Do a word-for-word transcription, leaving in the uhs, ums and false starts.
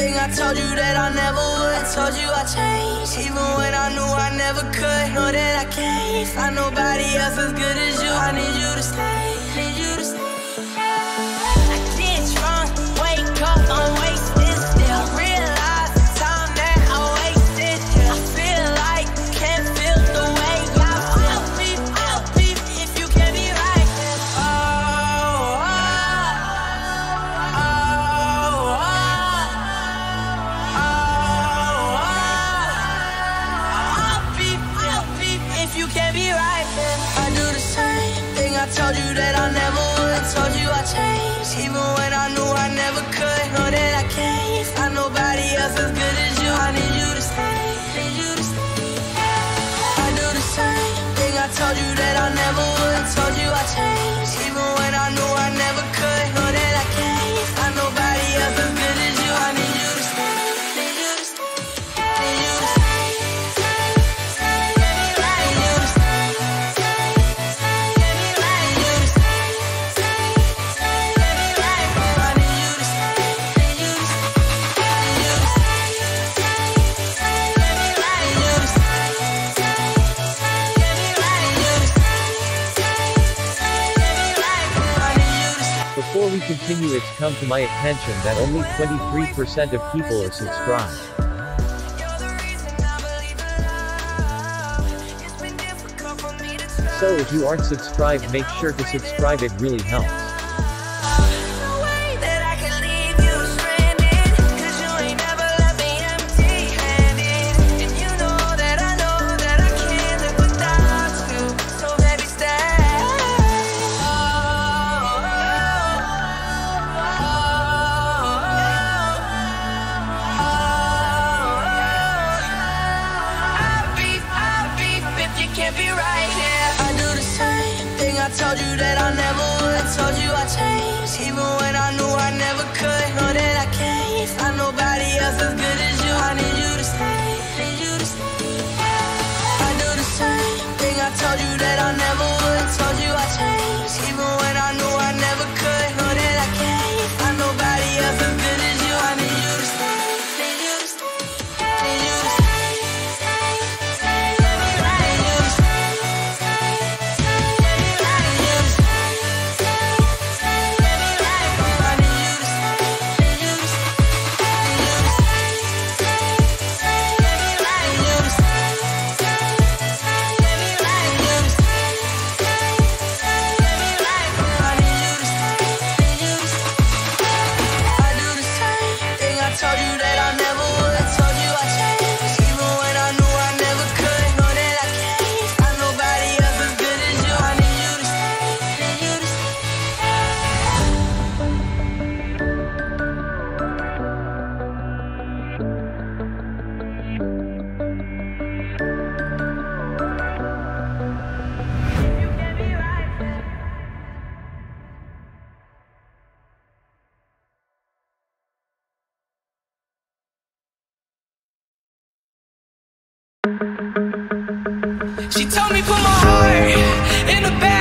Think I told you that I never would. I told you I changed, even when I knew I never could. Know that I can't find nobody else as good as you. I need you to stay, need you to stay. I get drunk, wake up, I'm wasted still. Realize the time that I wasted. I feel like can't feel the way I feel. Beep, I'll beep if you can be right. Oh, oh, oh, oh, oh, I'll beep, I'll beep if you can be right. I do the same thing I told you that I never would. I told you I changed, even when I knew I never could. Know that I can't find nobody else as good as you. I need you to stay, need you to stay. I do the same thing I told you that I never would. I told you I changed, even when I knew I never could. Know that I can't find nobody else as good as you. I need you to stay, need you to stay, need you to stay. Before we continue, it's come to my attention that only twenty-three percent of people are subscribed. So if you aren't subscribed, make sure to subscribe, it really helps. I told you that I never would. I told you I changed, even when I knew I never could. Know that I can't find nobody else as good as you. I need you to stay, need you to stay. I do the same thing I told you that I never would. I told you I changed, even when I knew I never could. Know that I can't find nobody else as good as you. I need you to stay, need you to stay, need you to stay. She told me put my heart in the bag.